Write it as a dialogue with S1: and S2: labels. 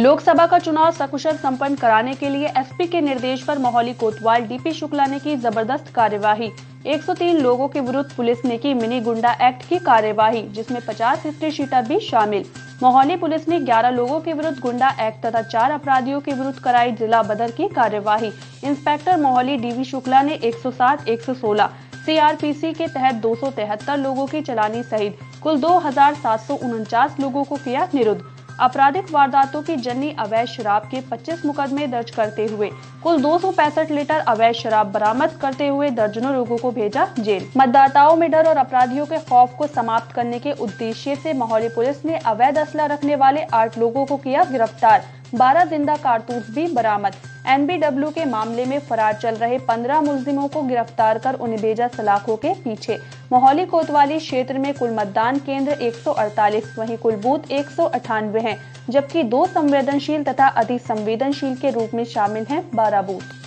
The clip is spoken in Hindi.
S1: लोकसभा का चुनाव सकुशल संपन्न कराने के लिए एसपी के निर्देश पर मोहाली कोतवाल डीपी शुक्ला ने की जबरदस्त कार्यवाही। 103 लोगों के विरुद्ध पुलिस ने की मिनी गुंडा एक्ट की कार्यवाही, जिसमें 50 हिस्ट्री शीटर भी शामिल। मोहाली पुलिस ने 11 लोगों के विरुद्ध गुंडा एक्ट तथा 4 अपराधियों के विरुद्ध कराई जिला बदर की कार्यवाही। इंस्पेक्टर मोहाली डीवी शुक्ला ने 107, 116 सीआरपीसी के तहत 273 लोगों की चालानी सहित कुल 2749 लोगों को किया निरुद्ध। आपराधिक वारदातों की जन्नी अवैध शराब के 25 मुकदमे दर्ज करते हुए कुल 265 लीटर अवैध शराब बरामद करते हुए दर्जनों लोगों को भेजा जेल। मतदाताओं में डर और अपराधियों के खौफ को समाप्त करने के उद्देश्य से मोहाली पुलिस ने अवैध असला रखने वाले 8 लोगों को किया गिरफ्तार। 12 जिंदा कारतूस भी बरामद। एनबीडब्ल्यू के मामले में फरार चल रहे 15 मुलजिमों को गिरफ्तार कर उन्हें भेजा सलाखों के पीछे। मोहाली कोतवाली क्षेत्र में कुल मतदान केंद्र 148, वहीं कुल बूथ 198 हैं, जबकि 2 संवेदनशील तथा अति संवेदनशील के रूप में शामिल हैं 12 बूथ।